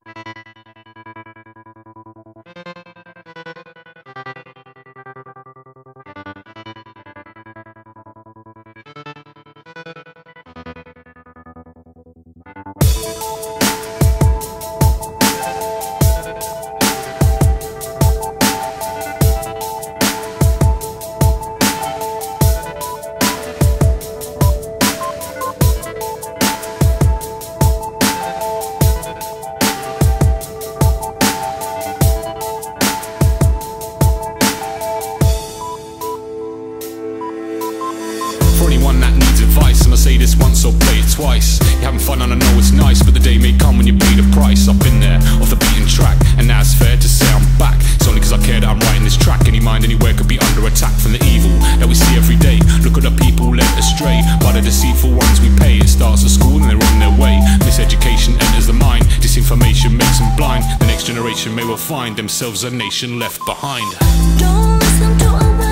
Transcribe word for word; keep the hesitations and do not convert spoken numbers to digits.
For anyone that needs advice, and I say this once, so play it twice. You're having fun and I know it's nice, but the day may come when you pay the price. I've been there, off the beaten track, and now it's fair to say I'm back. It's only cause I care that I'm writing this track. Any mind anywhere could be under attack from the evil that we see every day. Look at the people led astray by the deceitful ones we pay. It starts at school and they're on their way. Miseducation enters the mind, disinformation makes them blind. The next generation may well find themselves a nation left behind. Don't listen to a word.